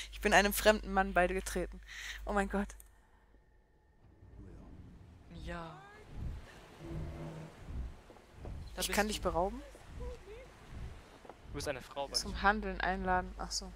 Ich bin einem fremden Mann beigetreten. Oh mein Gott. Ja. Da Ich bist kann dich du. berauben? Du bist eine Frau bei mir. Zum Handeln einladen. Ach so.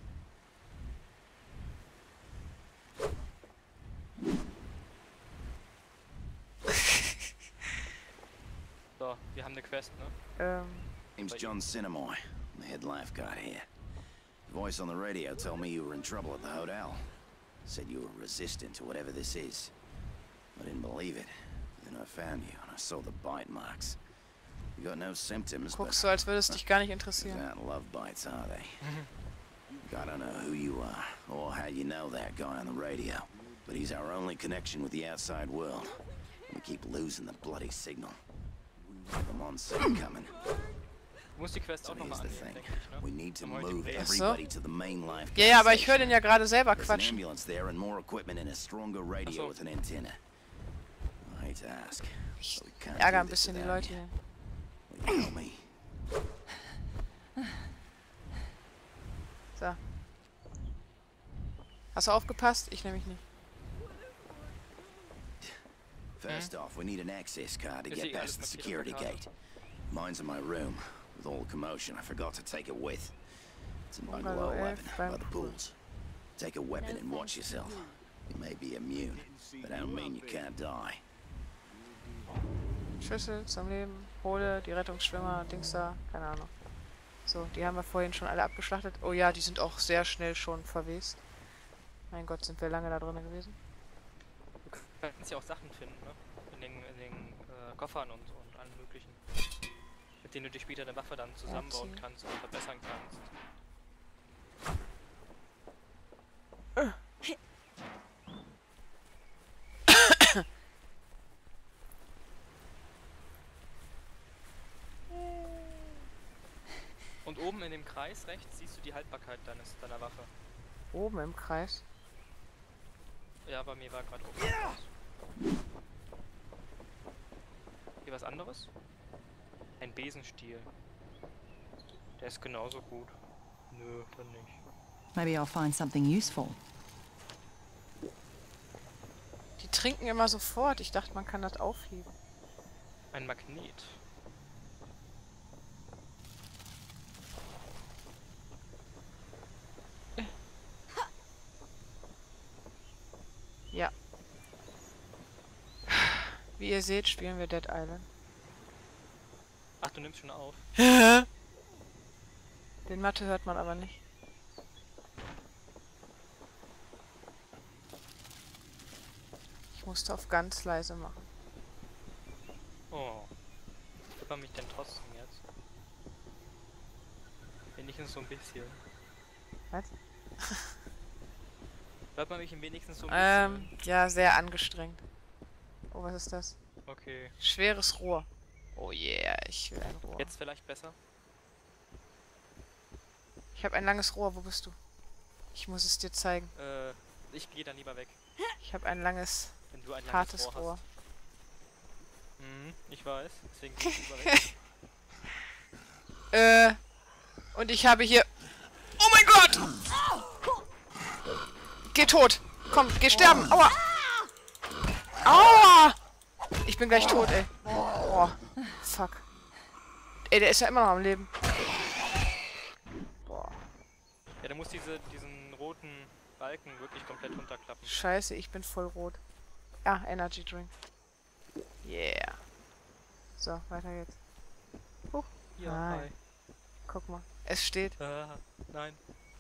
So, wir haben eine Quest, ne? Name's John Cinemoy. I'm the head lifeguard here. The voice on the radio told me you were in trouble at the hotel. Said you were resistant to whatever this is. I didn't believe it. Then I found you and I saw the bite marks. You got no symptoms, but Guckst so, als würde es dich gar nicht those interessieren. aren't love bites, are they? I don't know who you are or how you know that guy on the radio, but he's our only connection with the outside world. We keep losing the bloody signal. The monsoon coming. Du musst die Quest So auch nochmal here's the annehmen, thing. denke ich, ne? We need to Am heutigen move Day. everybody to the main life. Ja, ja, aber ich höre den ja gerade selber There's an quatschen. ambulance there and more equipment and a stronger radio so. with an antenna. I hate to ask. Ich but we can't ärgere do ein this bisschen die without Leute you. hier. Will you help me? So. Hast du aufgepasst? Ich nämlich nicht. First off, we need an access card to Is get he past the alles markiert security auf der Karte? gate. Mine's in my room. With all the commotion, I forgot to take it with. It's in Bungalow bungalow 11 11 by beim the Pool. pools. Take a weapon and watch yourself. You may be immune, but I don't mean you can't die. Schlüssel zum Leben. Hole die Rettungsschwimmer. Dings da. Keine Ahnung. So, die haben wir vorhin schon alle abgeschlachtet. Oh ja, die sind auch sehr schnell schon verwest. Mein Gott, sind wir lange da drin gewesen. Du kannst ja auch Sachen finden, ne? In den Koffern und allen möglichen. Mit denen du dir später eine Waffe dann zusammenbauen Erziehen. kannst und verbessern kannst. Und oben in dem Kreis rechts siehst du die Haltbarkeit deiner Waffe. Oben im Kreis. Ja, bei mir war gerade oben. Yeah! Hier was anderes? Ein Besenstiel. Der ist genauso gut. Nö, dann nicht. Maybe I'll find something useful. Die trinken immer sofort. Ich dachte, man kann das aufheben. Ein Magnet. Ja. Wie ihr seht, spielen wir Dead Island. Ach, du nimmst schon auf. Den Mathe hört man aber nicht. Ich musste auf ganz leise machen. Oh. Hört man mich denn trotzdem jetzt? Wenigstens so ein bisschen. Was? Hört man mich wenigstens so ein bisschen? Ja, sehr angestrengt. Oh, was ist das? Okay. Schweres Rohr. Oh yeah, ich will ein Rohr. Jetzt vielleicht besser? Ich habe ein langes Rohr, wo bist du? Ich muss es dir zeigen. Ich gehe dann lieber weg. Ich habe ein langes, Wenn du ein langes hartes Rohr Rohr. hast. Ich weiß. Deswegen gehe ich lieber weg. Und ich habe hier... Oh mein Gott! Geh tot! Komm, geh sterben! Aua! Aua! Ich bin gleich tot, ey. Oh, fuck. Ey, der ist ja immer noch am Leben. Boah. Ja, du musst diesen roten Balken wirklich komplett runterklappen. Scheiße, ich bin voll rot. Ja, Energy Drink. Yeah. So, weiter geht's. Ja, Nein. hi. Guck mal. Es steht. Nein.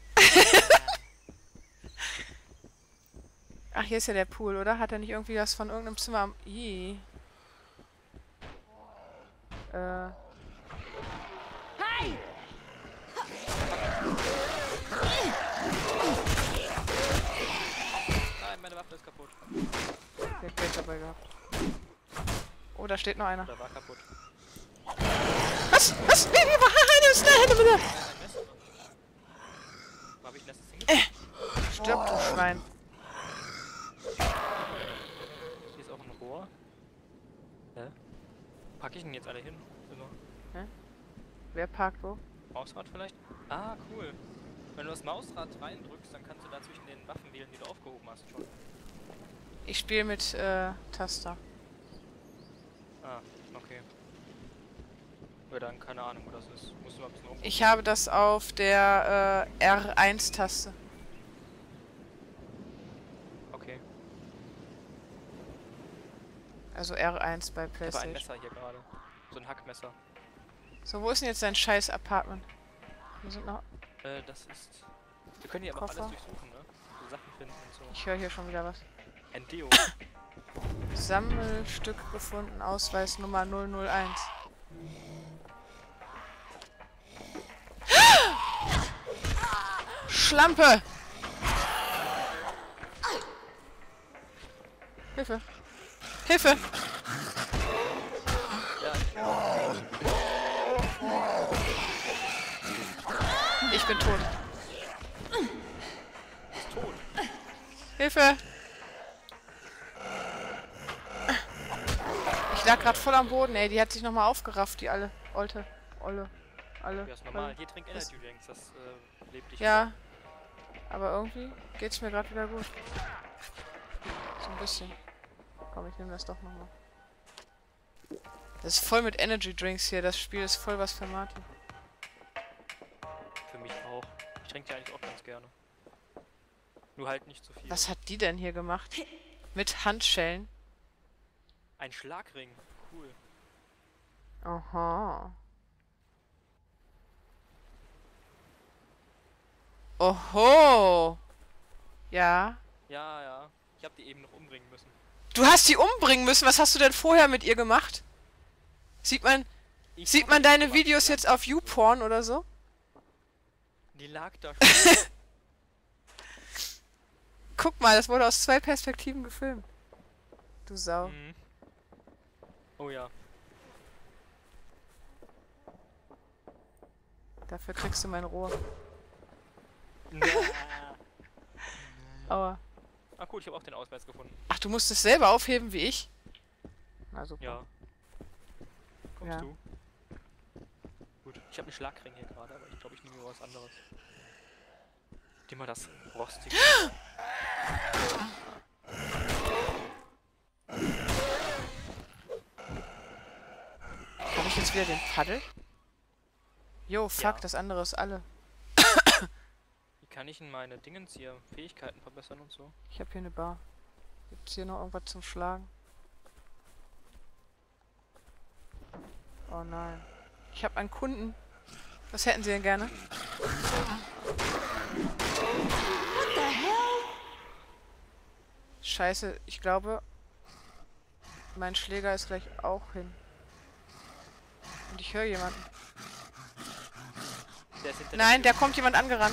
Ach, hier ist ja der Pool, oder? Hat er nicht irgendwie was von irgendeinem Zimmer am... Ih. Nein, meine Waffe ist kaputt. Der hat Geld dabei gehabt. Oh, da steht noch einer. Oder war kaputt. Was? Was? Nee, nee, was ist da? Ein Messer. Wo hab ich letztes hingekriegt? Stirb, du Schwein. Hier ist auch ein Rohr. Hä? Pack ich denn jetzt alle hin? Immer. Wer parkt wo? Mausrad vielleicht? Ah, cool. Wenn du das Mausrad reindrückst, dann kannst du da zwischen den Waffen wählen, die du aufgehoben hast schon. Ich spiele mit Taster. Ah, okay. Oder dann keine Ahnung, wo das ist. Musst du mal ein bisschen rumgucken. Ich habe das auf der R1-Taste. Okay. Also R1 bei Ich habe ein PlayStation. Messer hier gerade. So ein Hackmesser. So, wo ist denn jetzt dein scheiß Apartment? Wir sind noch... Das ist... Wir können hier aber auch Koffer. alles durchsuchen, ne? So Sachen finden und so. Ich höre hier schon wieder was. Ein Deo. Sammelstück gefunden, Ausweis Nummer 001. Schlampe! Hilfe! Hilfe! Ja, Ich bin tot. ist tot. Hilfe! Ich lag grad voll am Boden, ey. Die hat sich nochmal aufgerafft, die alle. Olle. Alle. Ja, ist normal. Hier trink Energy Drinks, das lebt dich. Ja. Aber irgendwie geht's mir gerade wieder gut. So ein bisschen. Komm, ich nehme das doch nochmal. Das ist voll mit Energy Drinks hier. Das Spiel ist voll was für Martin. Für mich auch. Ich trinke die eigentlich auch ganz gerne. Nur halt nicht zu viel. Was hat die denn hier gemacht? Mit Handschellen? Ein Schlagring. Cool. Aha. Oho. Ja. Ja, ja. Ich habe die eben noch umbringen müssen. Du hast sie umbringen müssen. Was hast du denn vorher mit ihr gemacht? Sieht man Ich hab deine nichts gemacht. Videos jetzt auf YouPorn oder so? Die lag da schon. Guck mal, das wurde aus 2 Perspektiven gefilmt. Du Sau. Mhm. Oh ja. Dafür kriegst du mein Rohr. Na. Aua. Ah cool, ich habe auch den Ausweis gefunden. Ach, du musst es selber aufheben wie ich? Na super. Ja. Kommst Ja. du? Gut. Ich habe einen Schlagring hier gerade, aber ich glaube, ich nehme mir was anderes. Nimm mal das rostige. Habe ich jetzt wieder den Paddel? Jo, fuck, Ja. das andere ist alle. Wie kann ich denn meine Dingens hier, Fähigkeiten verbessern und so? Ich habe hier eine Bar. Gibt's hier noch irgendwas zum Schlagen? Oh nein. Ich habe einen Kunden. Was hätten Sie denn gerne? Scheiße, ich glaube, mein Schläger ist gleich auch hin. Und ich höre jemanden. Der ist hinter Nein, der da kommt jemand angerannt.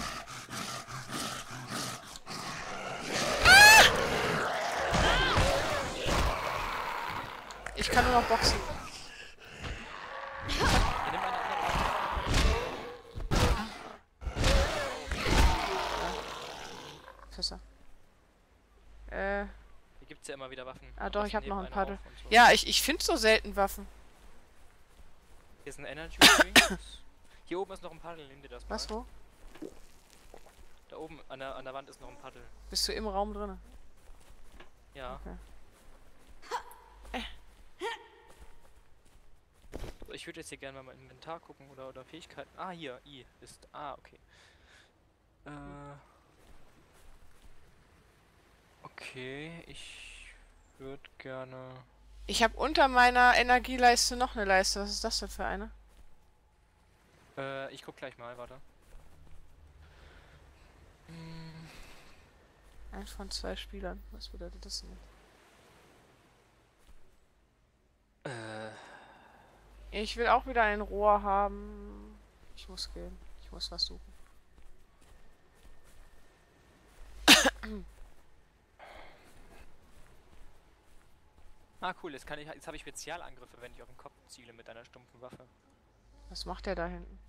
Ich kann nur noch boxen. Tür. Ja, nimm eine andere. Pisser. Hier gibt's ja immer wieder Waffen. Ah doch, Passen ich habe noch neben ein einer Paddel. auf und so. Ja, ich finde so selten Waffen. Hier ist ein Energy Drink. Hier oben ist noch ein Paddel, nimm dir das mal. Was, wo? Da oben an der Wand ist noch ein Paddel. Bist du im Raum drin? Ja. Okay. So, ich würde jetzt hier gerne mal mein Inventar gucken oder Fähigkeiten. Ah, hier, I ist. Ah, okay. Okay, ich würde gerne. Ich habe unter meiner Energieleiste noch eine Leiste. Was ist das denn für eine? Ich guck gleich mal, warte. Eins von 2 Spielern. Was bedeutet das denn? Ich will auch wieder ein Rohr haben. Ich muss gehen. Ich muss was suchen. Ah, cool, jetzt habe ich Spezialangriffe, wenn ich auf den Kopf ziele mit einer stumpfen Waffe. Was macht der da hinten?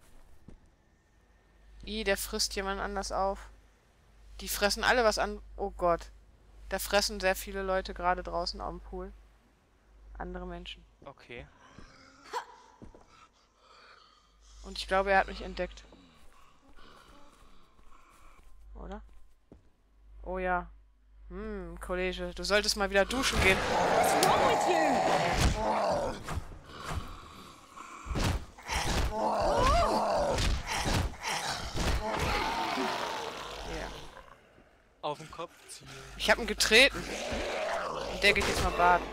Der frisst jemand anders auf. Die fressen alle was an. Oh Gott. Da fressen sehr viele Leute gerade draußen am Pool. Andere Menschen. Okay. Und ich glaube, er hat mich entdeckt. Oder? Oh ja. Kollege, du solltest mal wieder duschen gehen. What's wrong with you? Yeah. Auf den Kopf ziehen. Ich hab ihn getreten. Und der geht jetzt mal baden.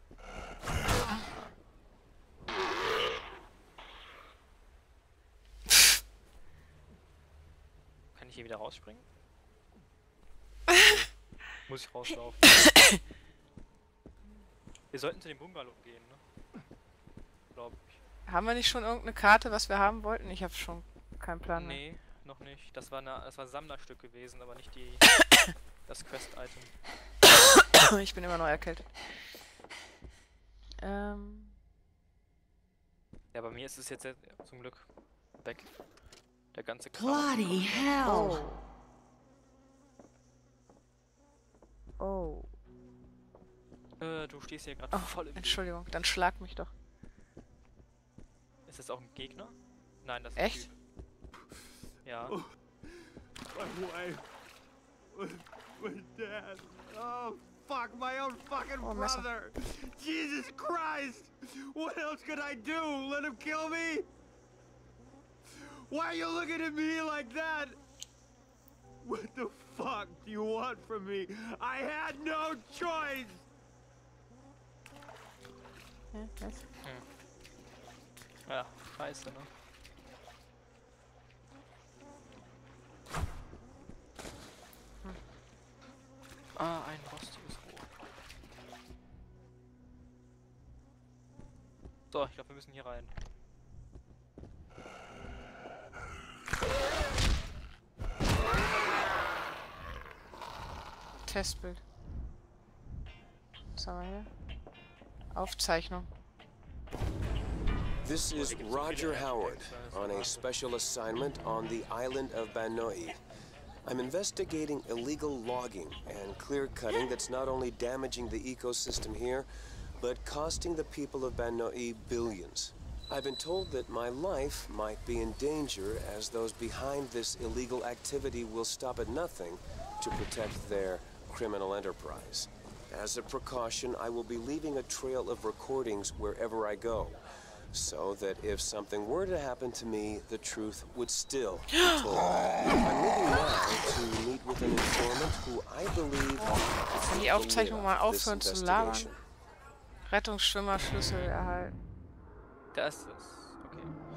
Kann ich hier wieder rausspringen? Muss ich rauslaufen. Wir sollten zu dem Bungalow gehen, ne? Glaube ich. Haben wir nicht schon irgendeine Karte, was wir haben wollten? Ich habe schon keinen Plan mehr. Nee, noch nicht. Das war ein Sammlerstück gewesen, aber nicht das Quest-Item. Ich bin immer noch erkältet. Ja, bei mir ist es jetzt zum Glück weg. Der ganze Kram. Bloody hell. Oh. Oh. Du stehst hier gerade voll im Weg. Entschuldigung, dann schlag mich doch. Ist das auch ein Gegner? Nein, das ist Echt? ein Typ. Ja. My wife. My dad. Oh, fuck, my own fucking Oh, Messer. brother. Jesus Christ. What else could I do? Let him kill me? Why are you looking at me like that? What the fuck do you want from me? I had no choice. Ja, was? Ja, scheiße, ne? Ah, ein rostiges Rohr. So, ich glaube, wir müssen hier rein. Testbild. Was haben wir hier? Aufzeichnung. This is Roger Howard on a special assignment on the island of Banoi. I'm investigating illegal logging and clear-cutting that's not only damaging the ecosystem here, but costing the people of Banoi billions. I've been told that my life might be in danger as those behind this illegal activity will stop at nothing to protect their criminal enterprise. As a precaution, I will be leaving a trail of recordings wherever I go, so that if something were to happen to me, the truth would still be told. I'm leaving now to meet with an informant who I believe Kann die Aufzeichnung mal aufhören zu labern? Rettungsschwimmer Schlüssel erhalten. Da ist es. Okay.